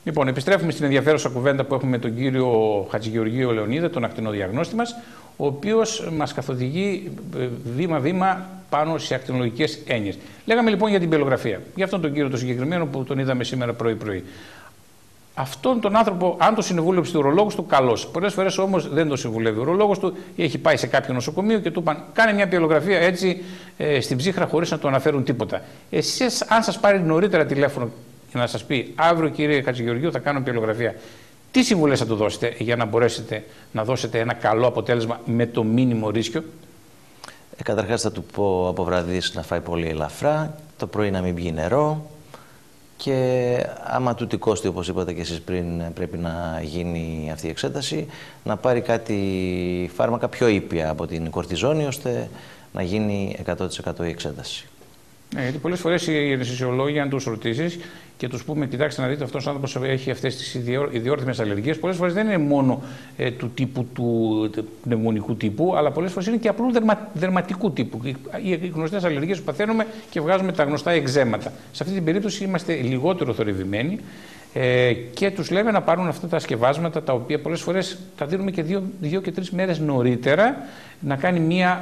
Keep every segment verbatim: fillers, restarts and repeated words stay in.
Λοιπόν, επιστρέφουμε στην ενδιαφέρουσα κουβέντα που έχουμε με τον κύριο Χατζηγεωργίου Λεωνίδα, τον ακτινοδιαγνώστη μας, ο οποίος μας καθοδηγεί βήμα-βήμα πάνω σε ακτινολογικές έννοιες. Λέγαμε λοιπόν για την πυελογραφία. Για αυτόν τον κύριο το συγκεκριμένο που τον είδαμε σήμερα πρωί-πρωί. Αυτόν τον άνθρωπο, αν το συμβούλευε ο ουρολόγος του, καλώς. Πολλές φορές όμως δεν το συμβουλεύει ο ουρολόγος του ή έχει πάει σε κάποιο νοσοκομείο και του είπαν: κάνε μια πυελογραφία έτσι ε, στην ψύχρα χωρίς να του αναφέρουν τίποτα. Εσείς, αν σας πάρει νωρίτερα τηλέφωνο και να σας πει αύριο κύριε Χατζηγεωργίου θα κάνω πυελογραφία, τι συμβουλές θα του δώσετε για να μπορέσετε να δώσετε ένα καλό αποτέλεσμα με το μήνυμο ρίσκιο? Ε, καταρχάς θα του πω από βραδύς να φάει πολύ ελαφρά, το πρωί να μην πιει νερό και άμα του τικώστη, όπως είπατε και εσείς πριν, πρέπει να γίνει αυτή η εξέταση, να πάρει κάτι φάρμακα πιο ήπια από την κορτιζόνη ώστε να γίνει εκατό τοις εκατό η εξέταση. Ναι, γιατί πολλές φορές οι αναισθησιολόγοι, αν τους ρωτήσεις και τους πούμε: κοιτάξτε να δείτε, αυτός ο άνθρωπος έχει αυτές τις ιδιόρυθμες αλλεργίες, πολλές φορές δεν είναι μόνο ε, του τύπου του πνευμονικού τύπου, αλλά πολλές φορές είναι και απλού δερμα, δερματικού τύπου. Οι, οι γνωστές αλλεργίες που παθαίνουμε και βγάζουμε τα γνωστά εξέματα. Σε αυτή την περίπτωση είμαστε λιγότερο θορυβημένοι. Ε, και τους λέμε να πάρουν αυτά τα σκευάσματα τα οποία πολλές φορές τα δίνουμε και δύο, δύο και τρεις μέρες νωρίτερα να κάνει μία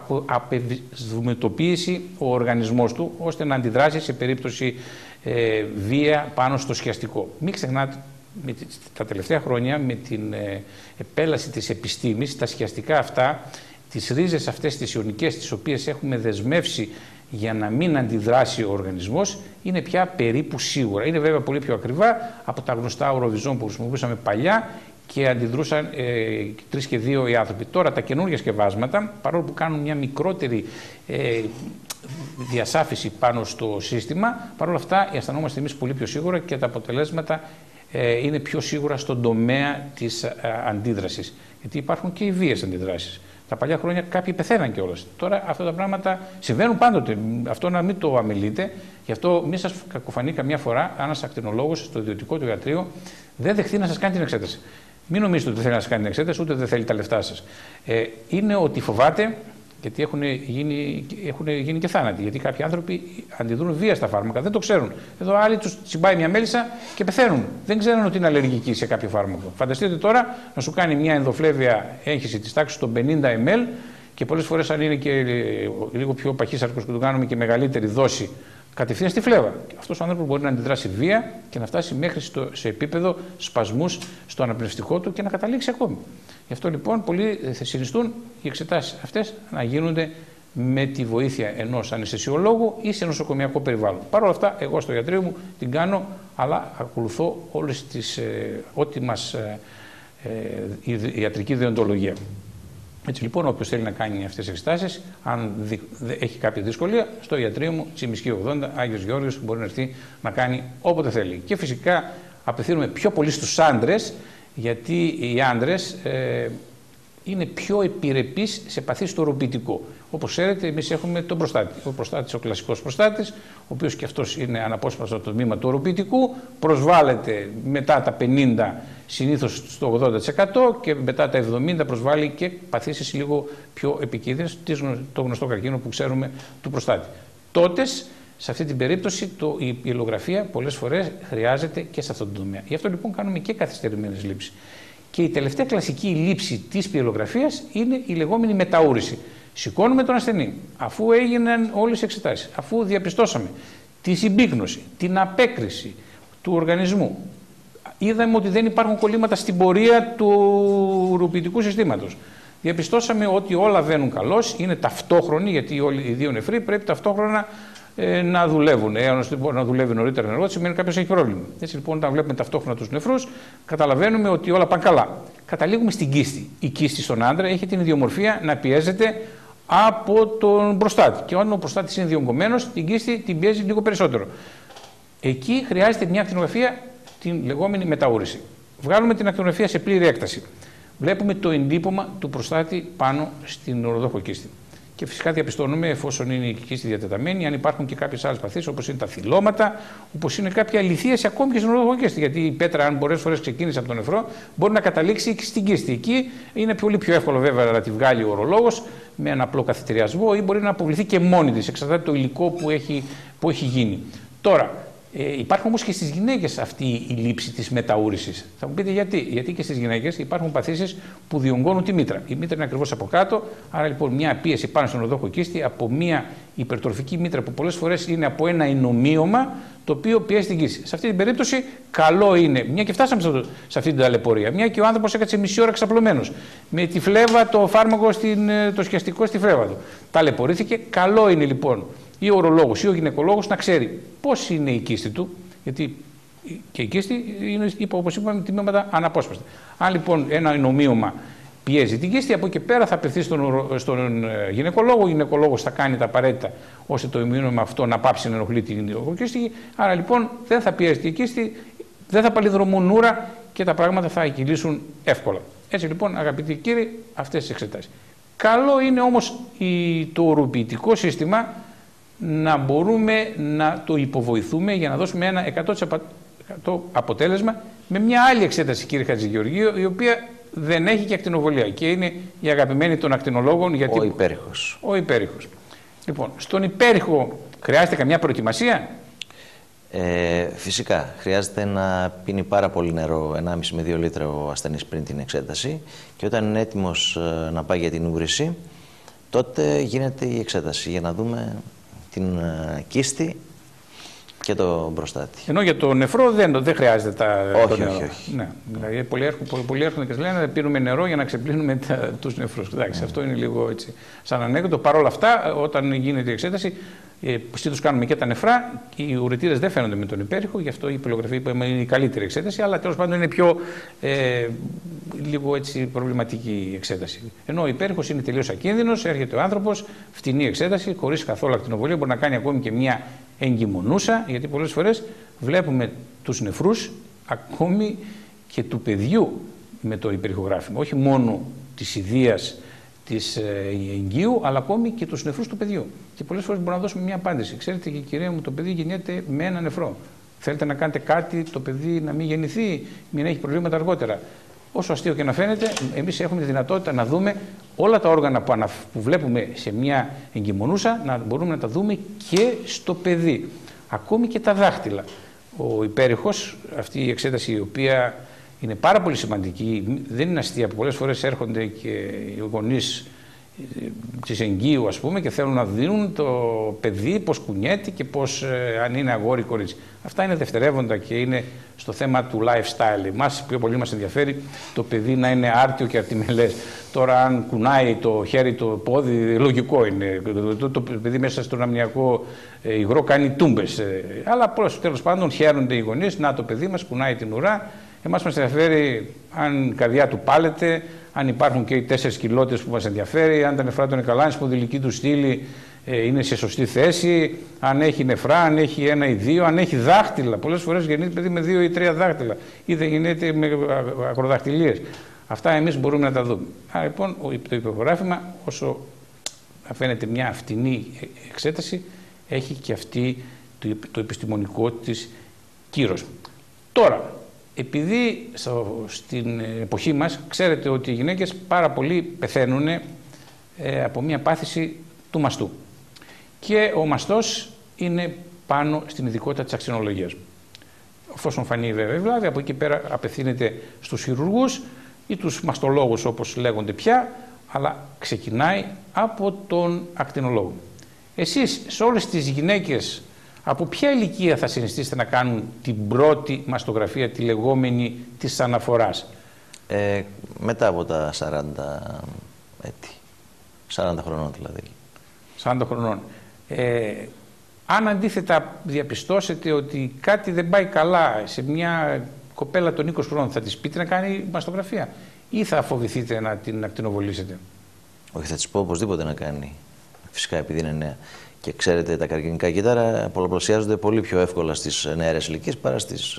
απευδουμετοποίηση ο οργανισμός του ώστε να αντιδράσει σε περίπτωση ε, βία πάνω στο σκιαστικό. Μην ξεχνάτε, με, τα τελευταία χρόνια με την ε, επέλαση της επιστήμης, τα σκιαστικά αυτά, τις ρίζες αυτές τις ιονικές τις οποίες έχουμε δεσμεύσει για να μην αντιδράσει ο οργανισμός, είναι πια περίπου σίγουρα. Είναι βέβαια πολύ πιο ακριβά από τα γνωστά οροβιζόν που χρησιμοποιούσαμε παλιά και αντιδρούσαν ε, τρεις και δύο οι άνθρωποι. Τώρα τα καινούργια σκευάσματα, παρόλο που κάνουν μια μικρότερη ε, διασάφηση πάνω στο σύστημα, παρόλα αυτά αισθανόμαστε εμείς πολύ πιο σίγουρα και τα αποτελέσματα ε, είναι πιο σίγουρα στον τομέα της ε, αντίδρασης. Γιατί υπάρχουν και οι βίες αντιδράσεις. Τα παλιά χρόνια κάποιοι πεθαίναν κιόλας. Τώρα αυτά τα πράγματα συμβαίνουν πάντοτε. Αυτό να μην το αμελείτε. Γι' αυτό μην σας κακοφανεί καμιά φορά αν ένας ακτινολόγος στο ιδιωτικό του ιατρείο δεν δεχτεί να σας κάνει την εξέταση. Μην νομίζετε ότι δεν θέλει να σας κάνει την εξέταση, ούτε δεν θέλει τα λεφτά σας. Ε, είναι ότι φοβάται, γιατί έχουν γίνει, έχουν γίνει και θάνατοι. Γιατί κάποιοι άνθρωποι αντιδρούν βία στα φάρμακα, δεν το ξέρουν. Εδώ άλλοι τους τσιμπάει μια μέλισσα και πεθαίνουν. Δεν ξέρουν ότι είναι αλλεργικοί σε κάποιο φάρμακο. Φανταστείτε τώρα να σου κάνει μια ενδοφλέβεια έγχυση της τάξης των πενήντα μιλιλίτρα και πολλές φορές, αν είναι και λίγο πιο παχύσαρκος και του κάνουμε και μεγαλύτερη δόση, κατευθείαν στη φλέβα. Αυτός ο άνθρωπος μπορεί να αντιδράσει βία και να φτάσει μέχρι στο, σε επίπεδο σπασμούς στο αναπνευστικό του και να καταλήξει ακόμη. Γι' αυτό λοιπόν πολλοί θα συνιστούν οι εξετάσεις αυτές να γίνονται με τη βοήθεια ενός αναισθησιολόγου ή σε νοσοκομιακό περιβάλλον. Παρ' όλα αυτά, εγώ στο ιατρείο μου την κάνω, αλλά ακολουθώ όλες τις, ε, ό,τι μας ε, ε, η ιατρική δεοντολογία. Έτσι λοιπόν, όποιος θέλει να κάνει αυτές τις εξετάσεις, αν δι, δε, έχει κάποια δυσκολία, στο ιατρείο μου, Τσιμισκή ογδόντα, Άγιος Γεώργιος, μπορεί να έρθει να κάνει όποτε θέλει. Και φυσικά απευθύνουμε πιο πολύ στους άντρες, γιατί οι άντρες ε, είναι πιο επιρρεπείς σε παθή στο οροπητικό. Όπως ξέρετε, εμείς έχουμε τον προστάτη. Ο προστάτης, ο κλασικός προστάτης, ο οποίος και αυτός είναι αναπόσπαστο το τμήμα του οροπητικού, προσβάλλεται μετά τα πενήντα συνήθως στο ογδόντα τοις εκατό και μετά τα εβδομήντα προσβάλλει και παθήσεις λίγο πιο επικίνδυνες, το γνωστό καρκίνο που ξέρουμε του προστάτη. Τότε, σε αυτή την περίπτωση, το, η πυελογραφία πολλές φορές χρειάζεται και σε αυτόν τον τομέα. Γι' αυτό λοιπόν κάνουμε και καθυστερημένες λήψεις. Και η τελευταία κλασική λήψη της πυελογραφίας είναι η λεγόμενη μεταούρηση. Σηκώνουμε τον ασθενή, αφού έγιναν όλες οι εξετάσεις, αφού διαπιστώσαμε τη συμπίκνωση, την απέκριση του οργανισμού, είδαμε ότι δεν υπάρχουν κολλήματα στην πορεία του ουροποιητικού συστήματος. Διαπιστώσαμε ότι όλα βαίνουν καλώς, είναι ταυτόχρονοι, γιατί όλοι οι δύο νεφροί πρέπει ταυτόχρονα ε, να δουλεύουν. Εάν λοιπόν να δουλεύει νωρίτερα νερό, σημαίνει κάποιος έχει πρόβλημα. Έτσι λοιπόν, όταν βλέπουμε ταυτόχρονα τους νεφρούς, καταλαβαίνουμε ότι όλα πάνε καλά. Καταλήγουμε στην κίστη. Η κίστη στον άντρα έχει την ιδιομορφία να πιέζεται από τον προστάτη. Και όταν ο προστάτης είναι διογκωμένος, την κίστη την πιέζει λίγο περισσότερο. Εκεί χρειάζεται μια ακτινογραφία, την λεγόμενη μεταούρηση. Βγάλουμε την ακτινογραφία σε πλήρη έκταση. Βλέπουμε το εντύπωμα του προστάτη πάνω στην οροδόχο κίστη. Και φυσικά διαπιστώνουμε, εφόσον είναι η κίστη διατεταμένη, αν υπάρχουν και κάποιες άλλες παθήσεις, όπως είναι τα θυλώματα, όπως είναι κάποια αληθίαση ακόμη και στην οροδόχο κίστη. Γιατί η πέτρα, αν πολλές φορές ξεκίνησε από τον νεφρό, μπορεί να καταλήξει και στην κίστη. Εκεί είναι πολύ πιο εύκολο βέβαια να τη βγάλει ο ορολόγος με ένα απλό καθητηριασμό ή μπορεί να αποβληθεί και μόνη της, εξαρτάται το υλικό που έχει, που έχει γίνει. Τώρα, Ε, υπάρχει όμως και στις γυναίκες αυτή η λήψη της μεταούρησης. Θα μου πείτε γιατί. Γιατί και στις γυναίκες υπάρχουν παθήσεις που διονγκώνουν τη μήτρα. Η μήτρα είναι ακριβώς από κάτω, άρα λοιπόν μια πίεση πάνω στον οδόχο κίστη από μια υπερτροφική μήτρα που πολλές φορές είναι από ένα εινομοίωμα το οποίο πιέζει την κίστη. Σε αυτή την περίπτωση, καλό είναι, μια και φτάσαμε σε αυτή την ταλαιπωρία, μια και ο άνθρωπος έκατσε μισή ώρα ξαπλωμένος, με τη φλέβα, το φάρμακο, στην, το σκιαστικό στη φλέβα του. Ταλαιπωρήθηκε. Καλό είναι λοιπόν ή ο ορολόγος ή ο γυναικολόγος να ξέρει πώς είναι η κίστη του, γιατί και η κίστη είναι, όπως είπαμε, τμήματα αναπόσπαστα. Αν λοιπόν ένα εινομοίωμα πιέζει την κίστη, από εκεί πέρα θα απευθύνει στον, στον γυναικολόγο, ο γυναικολόγος θα κάνει τα απαραίτητα ώστε το εινομοίωμα αυτό να πάψει να ενοχλεί την κίστη. Άρα λοιπόν δεν θα πιέζει η κίστη, δεν θα παλιδρομούν ούρα και τα πράγματα θα εκκυλήσουν εύκολα. Έτσι λοιπόν, αγαπητοί κύριοι, αυτές τις εξετάσεις. Καλό είναι όμως η, το οροποιητικό σύστημα να μπορούμε να το υποβοηθούμε για να δώσουμε ένα εκατό τοις εκατό αποτέλεσμα με μια άλλη εξέταση, κύριε Χατζηγεωργίου, η οποία δεν έχει και ακτινοβολία και είναι η αγαπημένη των ακτινολόγων. Γιατί... Ο υπέρηχος. Ο υπέρηχος. Λοιπόν, στον υπέρηχο χρειάζεται καμιά προετοιμασία? Ε, φυσικά. Χρειάζεται να πίνει πάρα πολύ νερό, ενάμιση με δύο λίτρα ο ασθενής πριν την εξέταση, και όταν είναι έτοιμος να πάει για την ούρηση, τότε γίνεται η εξέταση για να δούμε την κίστη και το προστάτη. Ενώ για το νεφρό δεν, δεν χρειάζεται τα, όχι, το νερό. Όχι, όχι. Ναι, δηλαδή πολλοί έρχονται, πολλοί έρχονται και λένε ότι πίνουμε νερό για να ξεπλύνουμε τα, τους νεφρούς. Εντάξει, mm. αυτό είναι λίγο έτσι σαν ανέκδοτο. Παρ' όλα αυτά, όταν γίνεται η εξέταση, ε, συνήθως κάνουμε και τα νεφρά. Οι ουρετήρες δεν φαίνονται με τον υπέρηχο, γι' αυτό η πυλογραφία είναι η καλύτερη εξέταση, αλλά τέλος πάντων είναι πιο ε, λίγο έτσι προβληματική η εξέταση. Ενώ ο υπέρηχος είναι τελείως ακίνδυνος, έρχεται ο άνθρωπος, φτηνή εξέταση, χωρίς καθόλου ακτινοβολία, μπορεί να κάνει ακόμη και μια εγκυμονούσα, γιατί πολλές φορές βλέπουμε τους νεφρούς ακόμη και του παιδιού με το υπερηχογράφημα, όχι μόνο της ιδείας της ε, εγγύου, αλλά ακόμη και τους νεφρούς του παιδιού. Και πολλές φορές μπορούμε να δώσουμε μια απάντηση. Ξέρετε, και κυρία μου, το παιδί γεννιέται με ένα νεφρό. Θέλετε να κάνετε κάτι το παιδί να μην γεννηθεί, μην έχει προβλήματα αργότερα? Όσο αστείο και να φαίνεται, εμείς έχουμε τη δυνατότητα να δούμε όλα τα όργανα που, ανα... που βλέπουμε σε μια εγκυμονούσα, να μπορούμε να τα δούμε και στο παιδί. Ακόμη και τα δάχτυλα. Ο υπέρηχος, αυτή η εξέταση η οποία είναι πάρα πολύ σημαντική, δεν είναι αστεία, που πολλές φορές έρχονται και οι γονείς της εγγύου, ας πούμε, και θέλουν να δίνουν το παιδί πώς κουνιέται και πώς, ε, αν είναι αγόρι ή κορίτσι. Αυτά είναι δευτερεύοντα και είναι στο θέμα του lifestyle. Εμάς πιο πολύ μας ενδιαφέρει το παιδί να είναι άρτιο και αρτιμελές. Τώρα, αν κουνάει το χέρι, το πόδι, λογικό είναι. Το, το, το παιδί μέσα στον αμνιακό ε, υγρό κάνει τούμπες. Ε, αλλά πώς, τέλος πάντων χαίρονται οι γονείς, να το παιδί μας κουνάει την ουρά. Εμάς μας ενδιαφέρει αν η καρδιά του πάλεται, αν υπάρχουν και οι τέσσερις κοιλώτες που μας ενδιαφέρει, αν τα νεφρά του είναι καλά, αν η σπονδυλική του στήλη ε, είναι σε σωστή θέση, αν έχει νεφρά, αν έχει ένα ή δύο, αν έχει δάχτυλα. Πολλές φορές γεννείται παιδί με δύο ή τρία δάχτυλα, ή δεν γεννείται με ακροδαχτυλίες. Αυτά εμείς μπορούμε να τα δούμε. Άρα λοιπόν το υπερηχογράφημα, όσο φαίνεται μια φτηνή εξέταση, έχει και αυτή το, το επιστημονικό της κύρος. Τώρα, επειδή στο, στην εποχή μας ξέρετε ότι οι γυναίκες πάρα πολύ πεθαίνουν ε, από μια πάθηση του μαστού. Και ο μαστός είναι πάνω στην ειδικότητα της αξινολογίας. Εφόσον φανεί βέβαια η βλάβη, από εκεί πέρα απευθύνεται στους χειρουργούς ή τους μαστολόγους όπως λέγονται πια, αλλά ξεκινάει από τον ακτινολόγο. Εσείς σε όλες τις γυναίκες, από ποια ηλικία θα συνιστήσετε να κάνουν την πρώτη μαστογραφία, τη λεγόμενη της αναφοράς? Ε, μετά από τα σαράντα έτη. σαράντα χρονών δηλαδή. σαράντα χρονών. Ε, αν αντίθετα διαπιστώσετε ότι κάτι δεν πάει καλά σε μια κοπέλα των είκοσι χρόνων, θα της πείτε να κάνει μαστογραφία ή θα φοβηθείτε να την ακτινοβολήσετε? Όχι, θα της πω οπωσδήποτε να κάνει. Φυσικά, επειδή είναι νέα. Και ξέρετε, τα καρκινικά κύτταρα πολλαπλασιάζονται πολύ πιο εύκολα στις νεαρές ηλικίες παρά στις...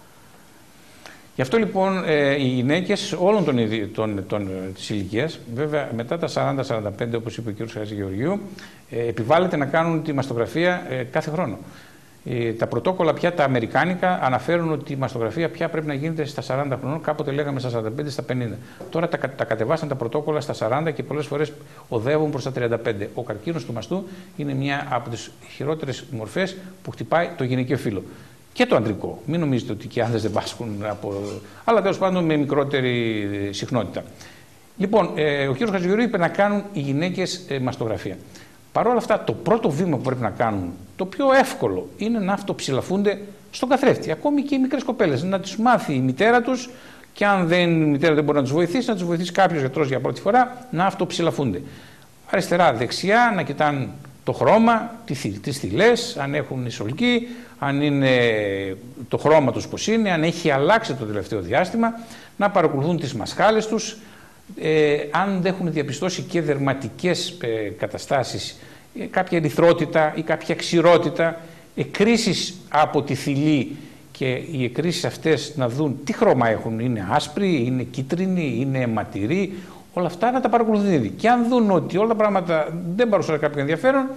Γι' αυτό λοιπόν ε, οι γυναίκες όλων των, των, των, της ηλικίας, βέβαια μετά τα σαράντα σαράντα πέντε, όπως είπε ο κ. Χατζηγεωργίου, ε, επιβάλλεται να κάνουν τη μαστογραφία ε, κάθε χρόνο. Ε, τα πρωτόκολλα πια τα αμερικάνικα αναφέρουν ότι η μαστογραφία πια πρέπει να γίνεται στα σαράντα χρονών, κάποτε λέγαμε στα σαράντα πέντε, στα πενήντα. Τώρα τα, τα κατεβάσαν τα πρωτόκολλα στα σαράντα και πολλές φορές οδεύουν προς τα τριάντα πέντε. Ο καρκίνος του μαστού είναι μια από τις χειρότερες μορφές που χτυπάει το γυναικείο φύλο. Και το αντρικό. Μην νομίζετε ότι και οι άνδρες δεν πάσχουν από. Αλλά τέλος πάντων με μικρότερη συχνότητα. Λοιπόν, ε, ο κ. Χατζηγεωργίου είπε να κάνουν οι γυναίκες ε, μαστογραφία. Παρ' όλα αυτά, το πρώτο βήμα που πρέπει να κάνουν, το πιο εύκολο, είναι να αυτοψηλαφούνται στον καθρέφτη. Ακόμη και οι μικρές κοπέλες. Να τις μάθει η μητέρα τους, και αν δεν, η μητέρα δεν μπορεί να τους βοηθήσει, να τους βοηθήσει κάποιος γιατρός για πρώτη φορά να αυτοψηλαφούνται. Αριστερά, δεξιά, να κοιτάνε το χρώμα, τις θηλές, αν έχουν ισολκή, αν είναι το χρώμα τους πώς είναι, αν έχει αλλάξει το τελευταίο διάστημα, να παρακολουθούν τις μασχάλες τους, ε, αν δεν έχουν διαπιστώσει και δερματικές ε, καταστάσεις, ε, κάποια ερυθρότητα ή κάποια ξηρότητα, εκκρίσεις από τη θηλή, και οι εκκρίσεις αυτές να δουν τι χρώμα έχουν, είναι άσπροι, είναι κίτρινοι, είναι αιματηροί, όλα αυτά να τα παρακολουθούν ήδη. Και αν δουν ότι όλα τα πράγματα δεν παρουσιάζουν κάποιο ενδιαφέρον,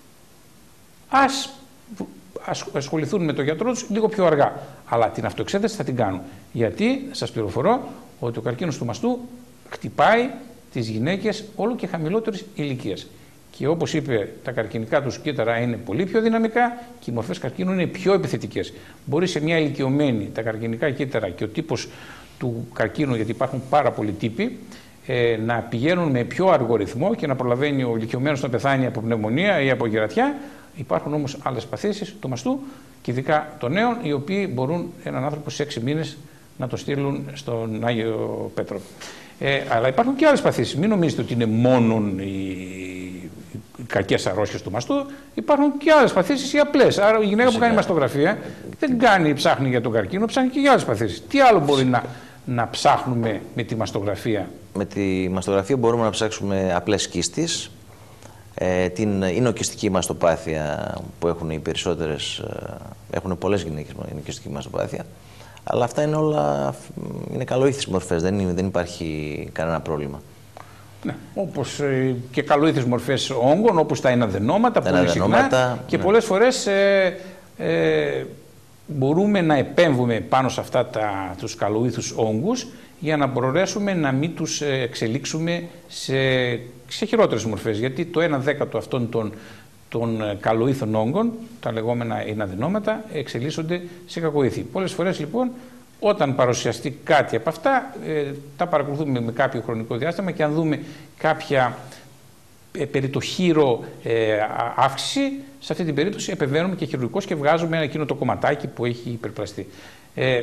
ας ασχοληθούν με τον γιατρό τους λίγο πιο αργά. Αλλά την αυτοεξέταση θα την κάνουν. Γιατί σας πληροφορώ ότι ο καρκίνος του μαστού χτυπάει τις γυναίκες όλο και χαμηλότερης ηλικίας. Και όπως είπε, τα καρκινικά τους κύτταρα είναι πολύ πιο δυναμικά και οι μορφές καρκίνου είναι πιο επιθετικές. Μπορεί σε μια ηλικιωμένη τα καρκινικά κύτταρα και ο τύπος του καρκίνου, γιατί υπάρχουν πάρα πολλοί τύποι, ε, να πηγαίνουν με πιο αργό ρυθμό και να προλαβαίνει ο ηλικιωμένος να πεθάνει από πνευμονία ή από γερατιά. Υπάρχουν όμως άλλες παθήσεις του μαστού και ειδικά των νέων, οι οποίοι μπορούν έναν άνθρωπο σε έξι μήνες να το στείλουν στον Άγιο Πέτρο. Ε, αλλά υπάρχουν και άλλες παθήσεις. Μην νομίζετε ότι είναι μόνο οι, οι κακές αρρώστιες του μαστού. Υπάρχουν και άλλες παθήσεις, οι απλές. Άρα η γυναίκα που κάνει μαστογραφία δεν κάνει, ψάχνει για τον καρκίνο, ψάχνει και για άλλες παθήσεις. Τι άλλο μπορεί να, να ψάχνουμε με τη μαστογραφία? Με τη μαστογραφία μπορούμε να ψάξουμε απλές κίστες, ε, την εινοκυστική μαστοπάθεια που έχουν οι περισσότερες, έχουν πολλές γυναίκες με εινοκυστική μαστοπάθεια. Αλλά αυτά είναι όλα, είναι καλοήθεις μορφές, δεν, είναι, δεν υπάρχει κανένα πρόβλημα. Ναι, όπως ε, και καλοήθεις μορφές όγκων, όπως τα εναδενώματα που είναι συχνά, και ναι. πολλές φορές ε, ε, μπορούμε να επέμβουμε πάνω σε αυτά τα, τους καλοήθους όγκους για να μπορέσουμε να μην τους εξελίξουμε σε, σε χειρότερες μορφές. Γιατί το ένα δέκατο αυτών των των καλοήθων όγκων, τα λεγόμενα εναδενώματα, εξελίσσονται σε κακοήθη. Πολλές φορές λοιπόν, όταν παρουσιαστεί κάτι από αυτά, ε, τα παρακολουθούμε με κάποιο χρονικό διάστημα και αν δούμε κάποια ε, περί το χείρο ε, αύξηση, σε αυτή την περίπτωση επεμβαίνουμε και χειρουργικώς και βγάζουμε εκείνο το κομματάκι που έχει υπερπλαστεί. Ε,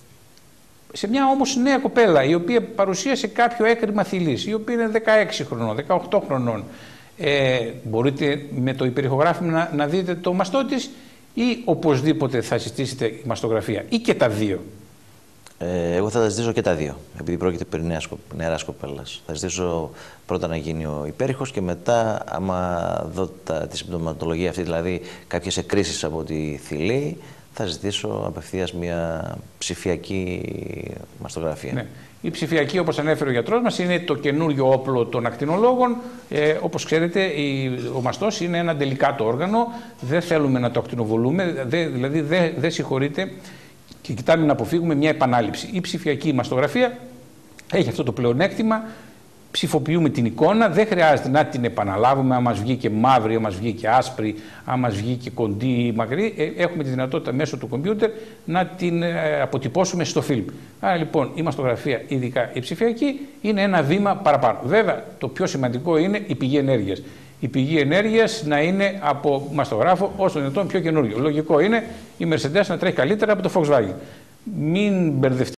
σε μια όμως νέα κοπέλα, η οποία παρουσίασε κάποιο έκρημα θηλής, η οποία είναι δεκαέξι χρονών, δεκαοκτώ χρονών, Ε, μπορείτε με το υπερηχογράφημα να, να δείτε το μαστό της ή οπωσδήποτε θα συστήσετε μαστογραφία ή και τα δύο? Ε, εγώ θα τα ζητήσω και τα δύο, επειδή πρόκειται περί νεαράς κοπέλας. Θα ζητήσω πρώτα να γίνει ο υπέρηχος και μετά, άμα δω τα, τη συμπτωματολογία αυτή, δηλαδή κάποιες εκκρίσεις από τη θηλή, θα ζητήσω απευθείας μια ψηφιακή μαστογραφία. Ναι. Η ψηφιακή, όπως ανέφερε ο γιατρός μας, είναι το καινούριο όπλο των ακτινολόγων. Ε, όπως ξέρετε, η, ο μαστός είναι ένα ντελικάτο όργανο, δεν θέλουμε να το ακτινοβολούμε, δε, δηλαδή δεν δε συγχωρείται και κοιτάμε να αποφύγουμε μια επανάληψη. Η ψηφιακή μαστογραφία έχει αυτό το πλεονέκτημα. Ψηφοποιούμε την εικόνα, δεν χρειάζεται να την επαναλάβουμε. Αν μας βγήκε μαύρη, αν μας βγήκε άσπρη, αν μας βγήκε κοντή ή μακρύ, έχουμε τη δυνατότητα μέσω του κομπιούτερ να την αποτυπώσουμε στο φιλμ. Άρα λοιπόν η μαστογραφία, ειδικά η ψηφιακή, είναι ένα βήμα παραπάνω. Βέβαια, το πιο σημαντικό είναι η πηγή ενέργειας. Η πηγή ενέργειας να είναι από μαστογράφο όσο δυνατόν πιο καινούριο. Λογικό είναι η Mercedes να τρέχει καλύτερα από το Volkswagen. Μην μπερδευτείτε.